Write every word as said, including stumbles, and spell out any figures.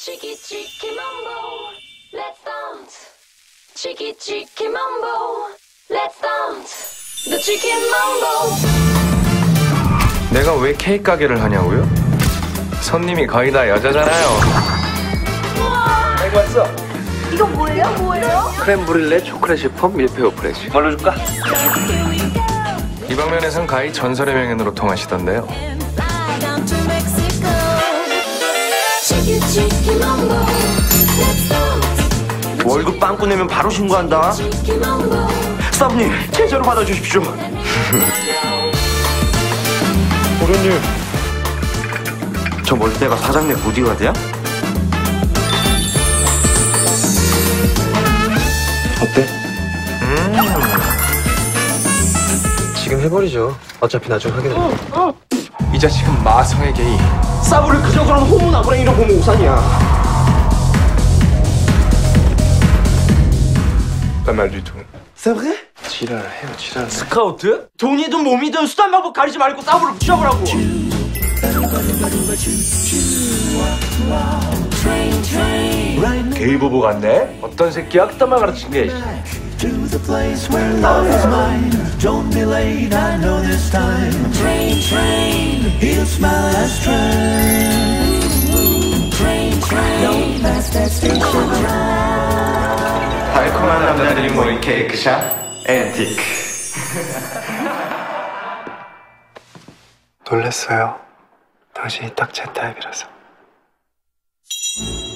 Chicky chicky mambo, let's dance. Chicky chicky mambo, let's dance. The chicken mambo. 내가 왜 케이크 가게를 하냐고요? 손님이 거의 다 여자잖아요. 우와. 아이고 왔어. 이거 뭐예요? 뭐예요? 크렘 브릴레 초콜릿 슈퍼 밀푀 오프레시. 뭘로 줄까? 이 방면에선 가히 전설의 명연으로 통하시던데요. 월급 빵꾸 내면 바로 신고한다. 스타프님, 계좌로 받아주십시오. 도련님. 저 멀대가 사장님 보디가드야? 어때? 음. 지금 해버리죠. 어차피 나중에 하게 될 거야. 어, 어. 이 자식은 마성의 게이. 사부를 그 정도는 호문아부랭이로 보면 오산이야. Pas mal du tout. C'est vrai? 지랄을 해요, 지랄을. 스카우트? 돈이든 몸이든 수단 방법 가리지 말고 사부를 붙여보라고. 게이 부부 같네? 어떤 새끼야? 그딴 말 가르친 게. To the place where love is mine. Don't be late, I know this time. Train, train, he'll smile as train. Train, train, don't pass that station. 달콤한 남자들이 모인 케이크샵 앤티크. 놀랬어요. 당신이 딱 제 타입이라서.